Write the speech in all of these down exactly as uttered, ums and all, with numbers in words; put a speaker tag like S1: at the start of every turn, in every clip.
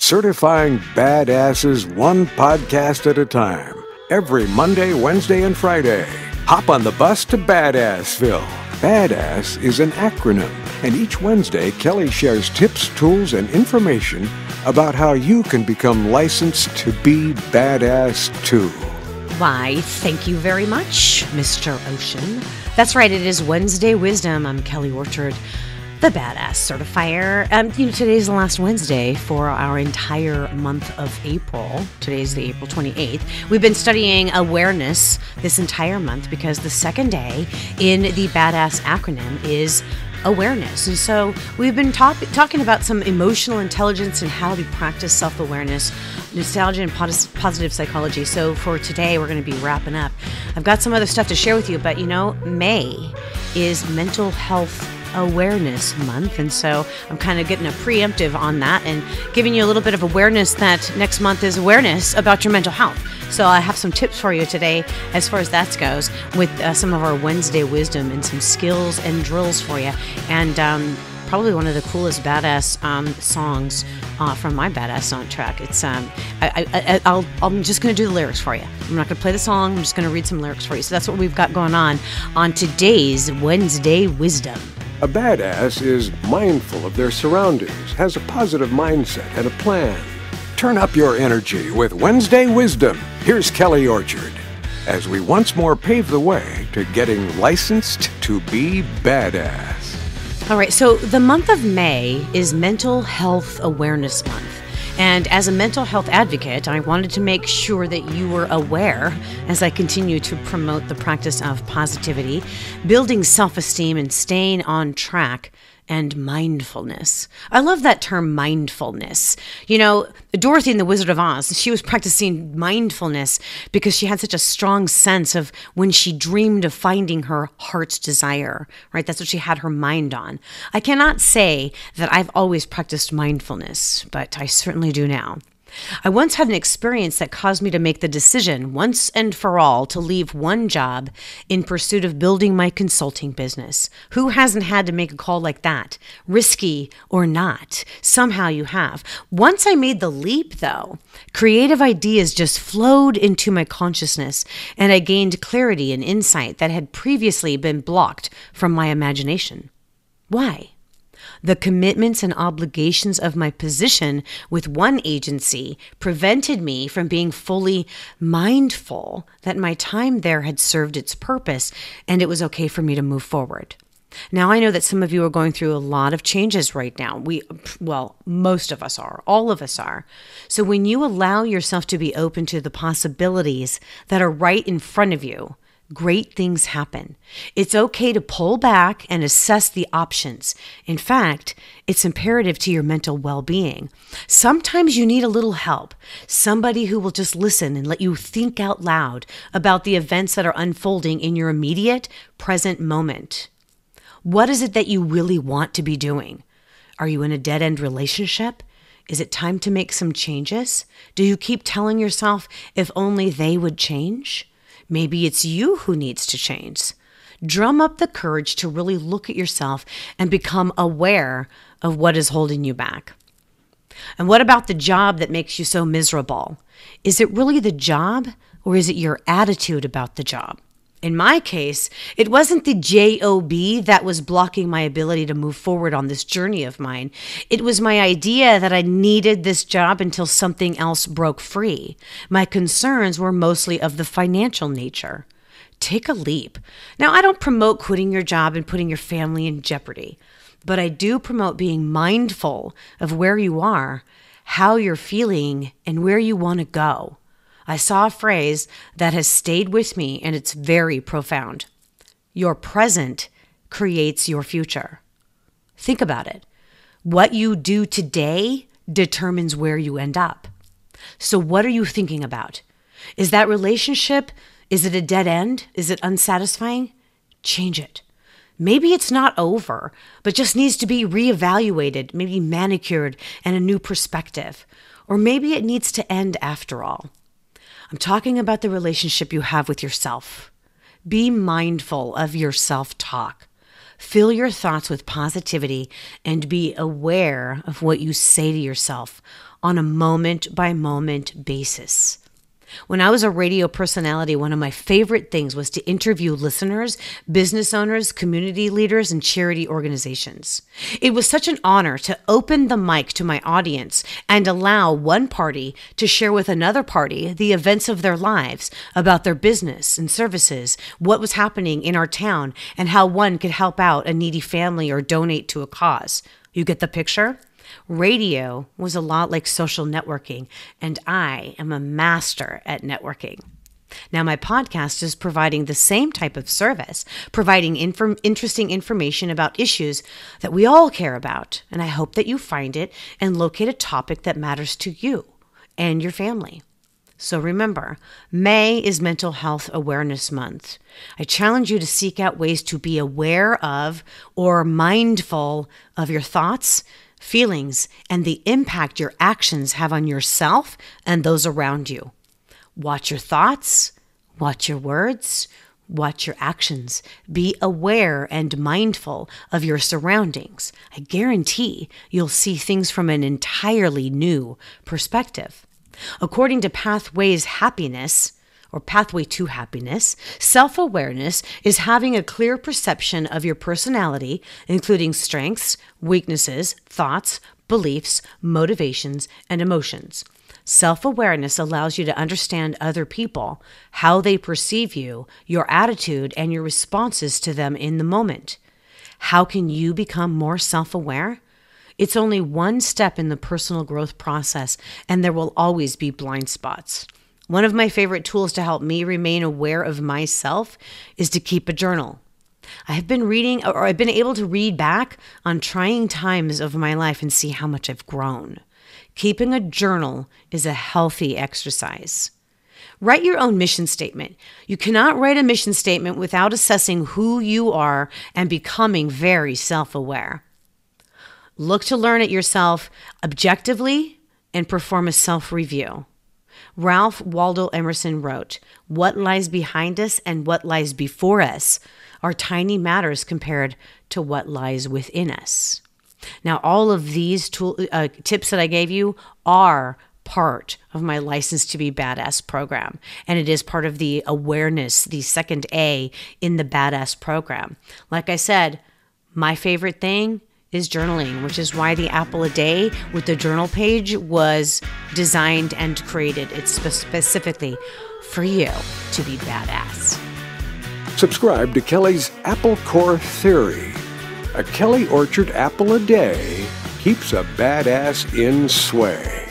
S1: certifying badasses one podcast at a time. Every Monday, Wednesday, and Friday. Hop on the bus to Badassville. B A D A S is an acronym, and each Wednesday, Kelly shares tips, tools, and information about how you can become licensed to be badass too.
S2: Why, thank you very much, Mister Ocean. That's right, it is Wednesday Wisdom. I'm Kelly Orchard, the Badass Certifier. Um, you know, today's the last Wednesday for our entire month of April. Today's the April twenty-eighth. We've been studying awareness this entire month because the second day in the BADASS acronym is awareness. And so we've been talk- talking about some emotional intelligence and how to practice self-awareness, nostalgia, and pos- positive psychology. So for today, we're going to be wrapping up. I've got some other stuff to share with you, but you know, May is Mental Health Awareness Month, and so I'm kind of getting a preemptive on that and giving you a little bit of awareness that next month is awareness about your mental health. So I have some tips for you today as far as that goes with uh, some of our Wednesday wisdom and some skills and drills for you, and um, probably one of the coolest badass um, songs uh, from my badass soundtrack. It's um, I, I, I'll, I'm just going to do the lyrics for you. I'm not going to play the song. I'm just going to read some lyrics for you. So that's what we've got going on on today's Wednesday Wisdom.
S1: A badass is mindful of their surroundings, has a positive mindset and a plan. Turn up your energy with Wednesday Wisdom. Here's Kelly Orchard, as we once more pave the way to getting licensed to be badass.
S2: All right, so the month of May is Mental Health Awareness Month. And as a mental health advocate, I wanted to make sure that you were aware as I continue to promote the practice of positivity, building self-esteem, and staying on track, and mindfulness. I love that term, mindfulness. You know, Dorothy in The Wizard of Oz, she was practicing mindfulness because she had such a strong sense of when she dreamed of finding her heart's desire, right? That's what she had her mind on. I cannot say that I've always practiced mindfulness, but I certainly do now. I once had an experience that caused me to make the decision once and for all to leave one job in pursuit of building my consulting business. Who hasn't had to make a call like that? Risky or not, somehow you have. Once I made the leap, though, creative ideas just flowed into my consciousness, and I gained clarity and insight that had previously been blocked from my imagination. Why? The commitments and obligations of my position with one agency prevented me from being fully mindful that my time there had served its purpose and it was okay for me to move forward. Now, I know that some of you are going through a lot of changes right now. We, well, most of us are. All of us are. So when you allow yourself to be open to the possibilities that are right in front of you, great things happen. It's okay to pull back and assess the options. In fact, it's imperative to your mental well-being. Sometimes you need a little help, somebody who will just listen and let you think out loud about the events that are unfolding in your immediate present moment. What is it that you really want to be doing? Are you in a dead-end relationship? Is it time to make some changes? Do you keep telling yourself, if only they would change? Maybe it's you who needs to change. Drum up the courage to really look at yourself and become aware of what is holding you back. And what about the job that makes you so miserable? Is it really the job, or is it your attitude about the job? In my case, it wasn't the job that was blocking my ability to move forward on this journey of mine. It was my idea that I needed this job until something else broke free. My concerns were mostly of the financial nature. Take a leap. Now, I don't promote quitting your job and putting your family in jeopardy, but I do promote being mindful of where you are, how you're feeling, and where you want to go. I saw a phrase that has stayed with me, and it's very profound. Your present creates your future. Think about it. What you do today determines where you end up. So what are you thinking about? Is that relationship, is it a dead end? Is it unsatisfying? Change it. Maybe it's not over, but just needs to be reevaluated, maybe manicured, and a new perspective. Or maybe it needs to end after all. I'm talking about the relationship you have with yourself. Be mindful of your self-talk. Fill your thoughts with positivity and be aware of what you say to yourself on a moment-by-moment basis. When I was a radio personality, one of my favorite things was to interview listeners, business owners, community leaders, and charity organizations. It was such an honor to open the mic to my audience and allow one party to share with another party the events of their lives, about their business and services, what was happening in our town, and how one could help out a needy family or donate to a cause. You get the picture? Radio was a lot like social networking, and I am a master at networking. Now, my podcast is providing the same type of service, providing inform- interesting information about issues that we all care about, and I hope that you find it and locate a topic that matters to you and your family. So remember, May is Mental Health Awareness Month. I challenge you to seek out ways to be aware of or mindful of your thoughts, feelings, and the impact your actions have on yourself and those around you. Watch your thoughts, watch your words, watch your actions. Be aware and mindful of your surroundings. I guarantee you'll see things from an entirely new perspective. According to Pathways Happiness, or Pathway to Happiness, self-awareness is having a clear perception of your personality, including strengths, weaknesses, thoughts, beliefs, motivations, and emotions. Self-awareness allows you to understand other people, how they perceive you, your attitude, and your responses to them in the moment. How can you become more self-aware? It's only one step in the personal growth process, and there will always be blind spots. One of my favorite tools to help me remain aware of myself is to keep a journal. I have been reading, or I've been able to read back on trying times of my life and see how much I've grown. Keeping a journal is a healthy exercise. Write your own mission statement. You cannot write a mission statement without assessing who you are and becoming very self-aware. Look to learn it yourself objectively and perform a self-review. Ralph Waldo Emerson wrote, "What lies behind us and what lies before us are tiny matters compared to what lies within us." Now, all of these tool, uh, tips that I gave you are part of my License to be Badass program, and it is part of the awareness, the second A in the Badass program. Like I said, my favorite thing is journaling, which is why the Apple a Day with the journal page was designed and created. It's spe- specifically for you to be badass.
S1: Subscribe to Kelly's Apple Core Theory. A Kelly Orchard apple a day keeps a badass in sway.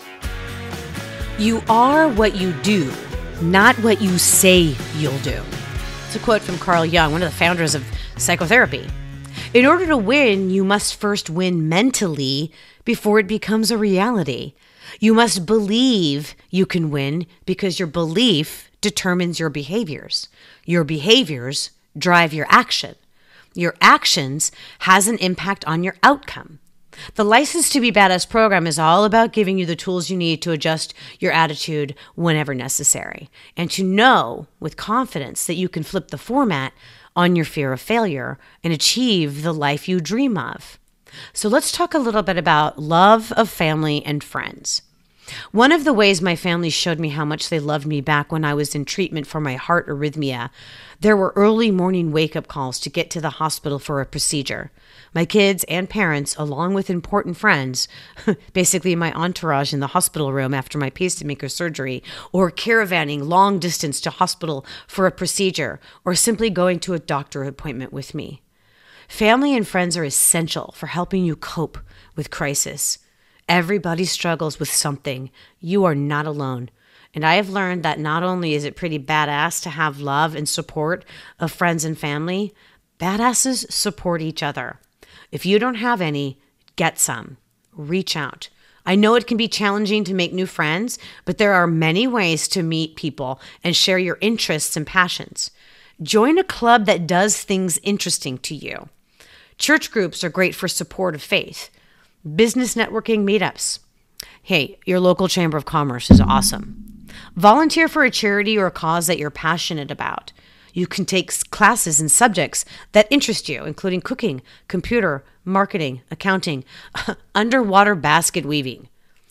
S2: You are what you do, not what you say you'll do. It's a quote from Carl Jung, one of the founders of psychotherapy. In order to win, you must first win mentally before it becomes a reality. You must believe you can win because your belief determines your behaviors. Your behaviors drive your action. Your actions has an impact on your outcome. The License to be Badass program is all about giving you the tools you need to adjust your attitude whenever necessary, and to know with confidence that you can flip the format on your fear of failure and achieve the life you dream of. So let's talk a little bit about love of family and friends. One of the ways my family showed me how much they loved me back when I was in treatment for my heart arrhythmia, there were early morning wake-up calls to get to the hospital for a procedure. My kids and parents, along with important friends, basically my entourage in the hospital room after my pacemaker surgery, or caravanning long distance to hospital for a procedure, or simply going to a doctor appointment with me. Family and friends are essential for helping you cope with crisis. Everybody struggles with something. You are not alone. And I have learned that not only is it pretty badass to have love and support of friends and family, badasses support each other. If you don't have any, get some. Reach out. I know it can be challenging to make new friends, but there are many ways to meet people and share your interests and passions. Join a club that does things interesting to you. Church groups are great for support of faith. Business networking meetups. Hey, your local chamber of commerce is awesome. Volunteer for a charity or a cause that you're passionate about. You can take classes in subjects that interest you, including cooking, computer, marketing, accounting, underwater basket weaving.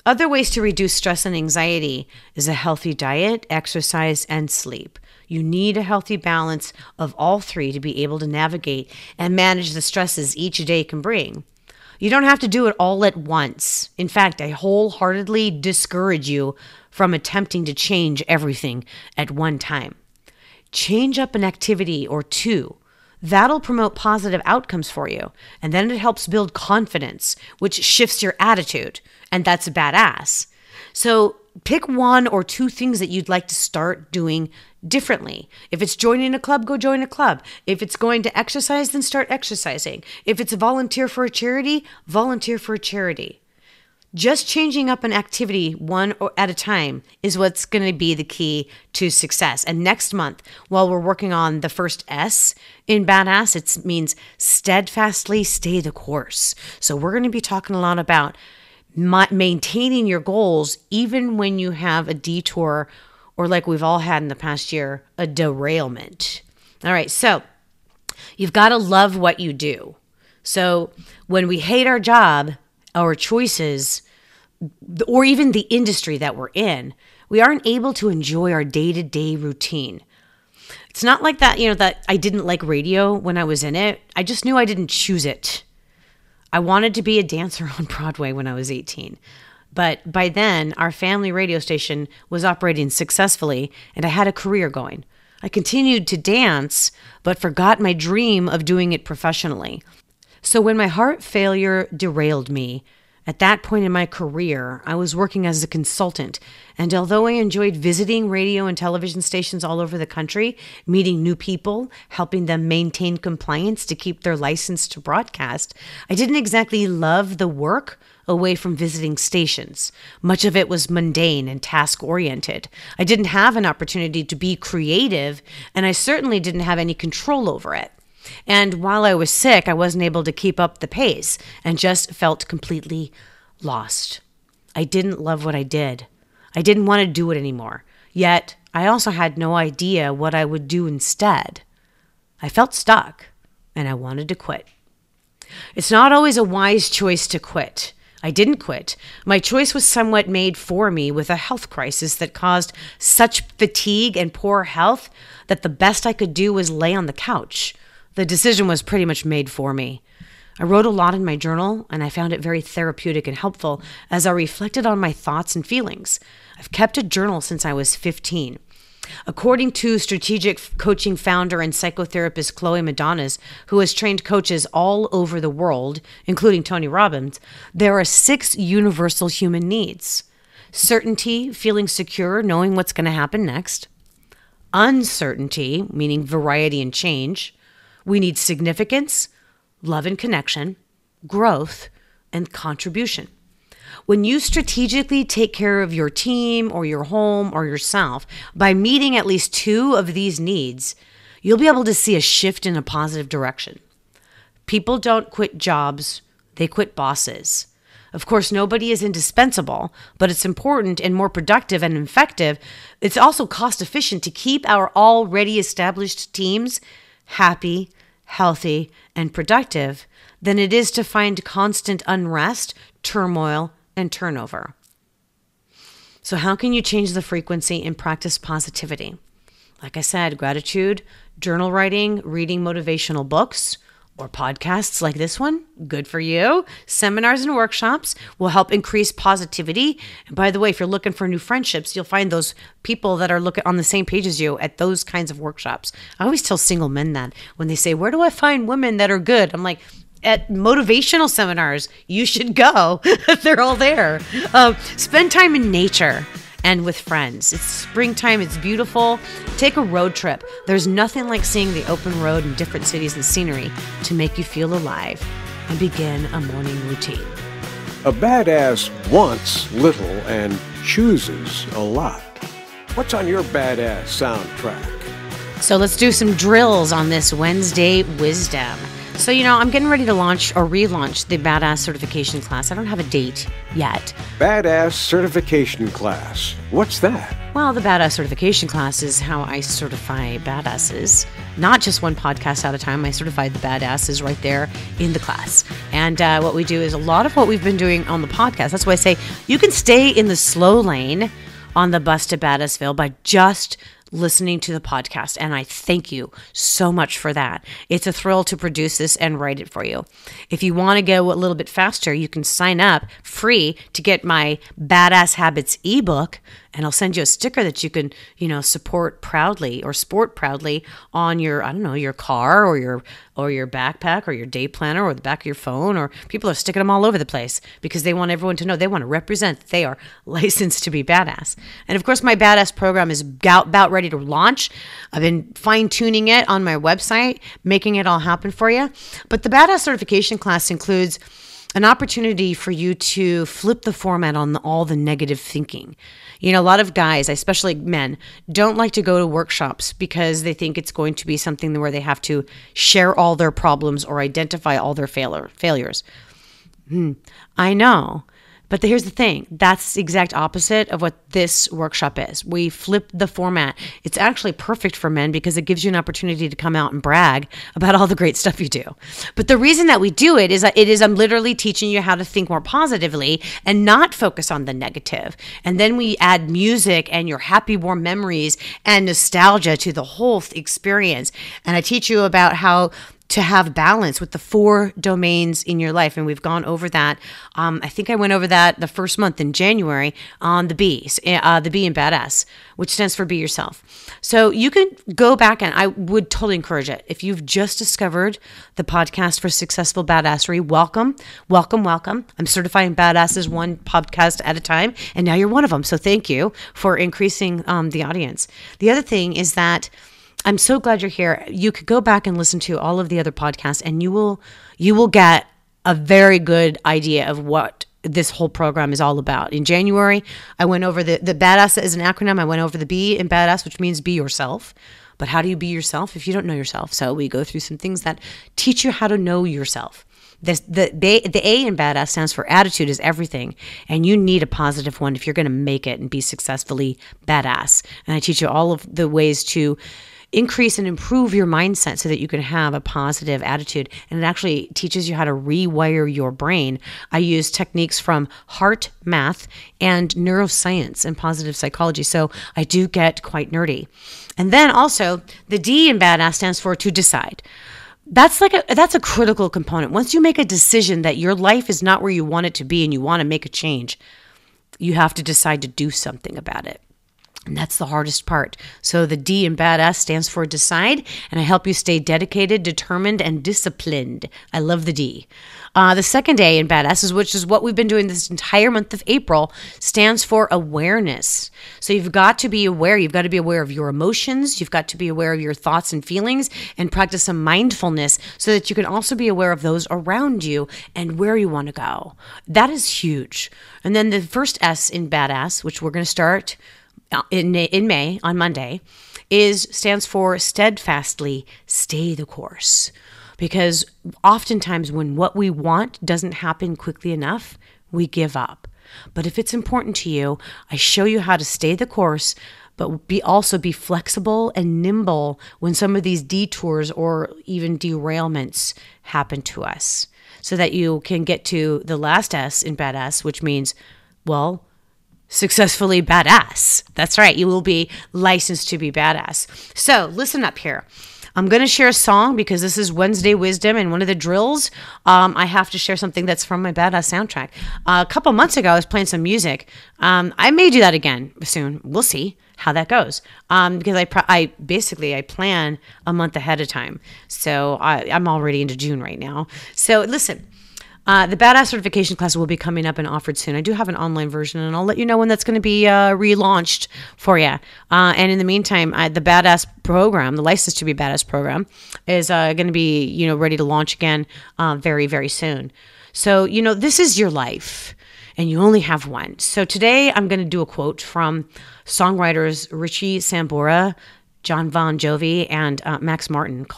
S2: Other ways to reduce stress and anxiety is a healthy diet, exercise, and sleep. You need a healthy balance of all three to be able to navigate and manage the stresses each day can bring. You don't have to do it all at once. In fact, I wholeheartedly discourage you from attempting to change everything at one time. Change up an activity or two. That'll promote positive outcomes for you. And then it helps build confidence, which shifts your attitude. And that's badass. So pick one or two things that you'd like to start doing differently. If it's joining a club, go join a club. If it's going to exercise, then start exercising. If it's a volunteer for a charity, volunteer for a charity. Just changing up an activity one at a time is what's going to be the key to success. And next month, while we're working on the first S in Badass, it means steadfastly stay the course. So we're going to be talking a lot about maintaining your goals even when you have a detour, or like we've all had in the past year, a derailment. All right, so you've got to love what you do. So when we hate our job, our choices, or even the industry that we're in, we aren't able to enjoy our day-to-day routine. It's not like that, you know, that I didn't like radio when I was in it. I just knew I didn't choose it. I wanted to be a dancer on Broadway when I was eighteen. But by then, our family radio station was operating successfully, and I had a career going. I continued to dance, but forgot my dream of doing it professionally. So when my heart failure derailed me, at that point in my career, I was working as a consultant. And although I enjoyed visiting radio and television stations all over the country, meeting new people, helping them maintain compliance to keep their license to broadcast, I didn't exactly love the work away from visiting stations. Much of it was mundane and task-oriented. I didn't have an opportunity to be creative, and I certainly didn't have any control over it. And while I was sick, I wasn't able to keep up the pace and just felt completely lost. I didn't love what I did. I didn't want to do it anymore. Yet, I also had no idea what I would do instead. I felt stuck, and I wanted to quit. It's not always a wise choice to quit. I didn't quit. My choice was somewhat made for me with a health crisis that caused such fatigue and poor health that the best I could do was lay on the couch. The decision was pretty much made for me. I wrote a lot in my journal, and I found it very therapeutic and helpful as I reflected on my thoughts and feelings. I've kept a journal since I was fifteen. According to strategic coaching founder and psychotherapist Chloe Madonas, who has trained coaches all over the world, including Tony Robbins, there are six universal human needs. Certainty, feeling secure, knowing what's going to happen next. Uncertainty, meaning variety and change. We need significance, love and connection, growth, and contribution. When you strategically take care of your team or your home or yourself by meeting at least two of these needs, you'll be able to see a shift in a positive direction. People don't quit jobs, they quit bosses. Of course, nobody is indispensable, but it's important and more productive and effective. It's also cost efficient to keep our already established teams happy, healthy, and productive than it is to find constant unrest, turmoil, and turnover. So how can you change the frequency and practice positivity? Like I said, gratitude, journal writing, reading motivational books, or podcasts like this one, good for you. Seminars and workshops will help increase positivity. And by the way, if you're looking for new friendships, you'll find those people that are looking on the same page as you at those kinds of workshops. I always tell single men that when they say, where do I find women that are good? I'm like, at motivational seminars, you should go. They're all there. Um, spend time in nature and with friends. It's springtime. It's beautiful. Take a road trip. There's nothing like seeing the open road in different cities and scenery to make you feel alive and begin a morning routine.
S1: A badass wants little and chooses a lot. What's on your badass soundtrack?
S2: So let's do some drills on this Wednesday wisdom. So, you know, I'm getting ready to launch or relaunch the Badass certification class. I don't have a date yet.
S1: Badass certification class. What's that?
S2: Well, the Badass certification class is how I certify badasses. Not just one podcast at a time. I certify the badasses right there in the class. And uh, what we do is a lot of what we've been doing on the podcast. That's why I say you can stay in the slow lane on the bus to Badassville by just listening to the podcast. And I thank you so much for that. It's a thrill to produce this and write it for you. If you want to go a little bit faster, you can sign up free to get my Badass Habits ebook. And I'll send you a sticker that you can, you know, support proudly or sport proudly on your, I don't know, your car or your or your backpack or your day planner or the back of your phone. Or people are sticking them all over the place because they want everyone to know they want to represent that they are licensed to be badass. And of course, my Badass program is about ready to launch. I've been fine tuning it on my website, making it all happen for you. But the Badass certification class includes an opportunity for you to flip the format on the, all the negative thinking. You know, a lot of guys, especially men, don't like to go to workshops because they think it's going to be something where they have to share all their problems or identify all their failure, failures. Hmm, I know. But here's the thing. That's the exact opposite of what this workshop is. We flip the format. It's actually perfect for men because it gives you an opportunity to come out and brag about all the great stuff you do. But the reason that we do it is that it is I'm literally teaching you how to think more positively and not focus on the negative. And then we add music and your happy, warm memories and nostalgia to the whole experience. And I teach you about how to have balance with the four domains in your life. And we've gone over that. Um, I think I went over that the first month in January on the B's, uh, the B in B A D A S, which stands for Be Yourself. So you can go back and I would totally encourage it. If you've just discovered the podcast for successful badassery, welcome, welcome, welcome. I'm certifying badasses one podcast at a time. And now you're one of them. So thank you for increasing um, the audience. The other thing is that I'm so glad you're here. You could go back and listen to all of the other podcasts and you will you will get a very good idea of what this whole program is all about. In January, I went over the, the Badass is an acronym. I went over the B in Badass, which means be yourself. But how do you be yourself if you don't know yourself? So we go through some things that teach you how to know yourself. This, the, the A in Badass stands for attitude is everything. And you need a positive one if you're going to make it and be successfully badass. And I teach you all of the ways to increase and improve your mindset so that you can have a positive attitude. And it actually teaches you how to rewire your brain. I use techniques from heart math and neuroscience and positive psychology. So I do get quite nerdy. And then also the D in Badass stands for to decide. That's like a, that's a critical component. Once you make a decision that your life is not where you want it to be and you want to make a change, you have to decide to do something about it. And that's the hardest part. So the D in Badass stands for decide, and I help you stay dedicated, determined, and disciplined. I love the D. Uh, the second A in Badasses, which is what we've been doing this entire month of April, stands for awareness. So you've got to be aware. You've got to be aware of your emotions. You've got to be aware of your thoughts and feelings and practice some mindfulness so that you can also be aware of those around you and where you want to go. That is huge. And then the first S in Badass, which we're going to start in in May on Monday, is stands for steadfastly stay the course. Because oftentimes when what we want doesn't happen quickly enough, we give up. But if it's important to you, I show you how to stay the course, but be also be flexible and nimble when some of these detours or even derailments happen to us, so that you can get to the last S in Badass, which means, well, successfully badass. That's right. You will be licensed to be badass. So listen up here. I'm going to share a song because this is Wednesday Wisdom, and one of the drills, um, I have to share something that's from my Badass soundtrack. Uh, a couple months ago, I was playing some music. Um, I may do that again soon. We'll see how that goes. Um, because I, I basically, I plan a month ahead of time. So I, I'm already into June right now. So listen. Uh, the Badass certification class will be coming up and offered soon. I do have an online version, and I'll let you know when that's going to be uh, relaunched for you. Uh, and in the meantime, I, the Badass program, the License to be Badass program, is uh, going to be, you know, ready to launch again uh, very, very soon. So, you know, this is your life, and you only have one. So today, I'm going to do a quote from songwriters Richie Sambora, John Bon Jovi, and uh, Max Martin called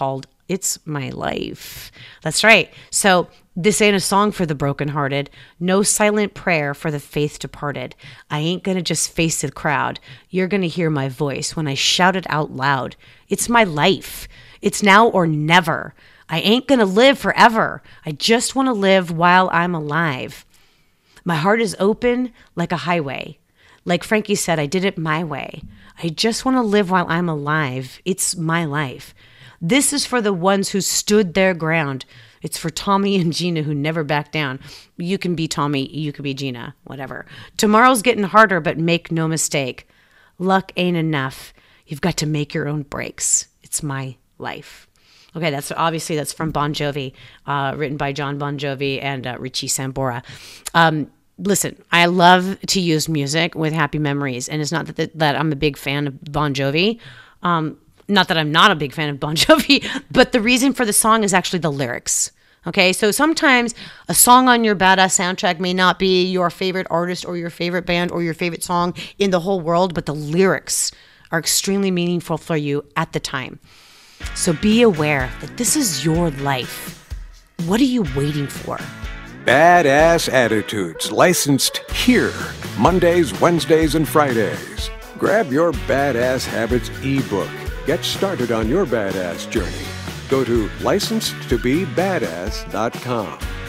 S2: It's my life. That's right. So this ain't a song for the brokenhearted. No silent prayer for the faith departed. I ain't going to just face the crowd. You're going to hear my voice when I shout it out loud. It's my life. It's now or never. I ain't going to live forever. I just want to live while I'm alive. My heart is open like a highway. Like Frankie said, I did it my way. I just want to live while I'm alive. It's my life. This is for the ones who stood their ground. It's for Tommy and Gina who never back down. You can be Tommy, you can be Gina, whatever. Tomorrow's getting harder, but make no mistake. Luck ain't enough. You've got to make your own breaks. It's my life. Okay, that's obviously that's from Bon Jovi, uh, written by John Bon Jovi and uh, Richie Sambora. Um, listen, I love to use music with happy memories, and it's not that that I'm a big fan of Bon Jovi. Um, Not that I'm not a big fan of Bon Jovi, but the reason for the song is actually the lyrics. Okay, so sometimes a song on your Badass soundtrack may not be your favorite artist or your favorite band or your favorite song in the whole world, but the lyrics are extremely meaningful for you at the time. So be aware that this is your life. What are you waiting for?
S1: Badass Attitudes, licensed here, Mondays, Wednesdays, and Fridays. Grab your Badass Habits ebook. Get started on your badass journey. Go to licensed to be badass dot com.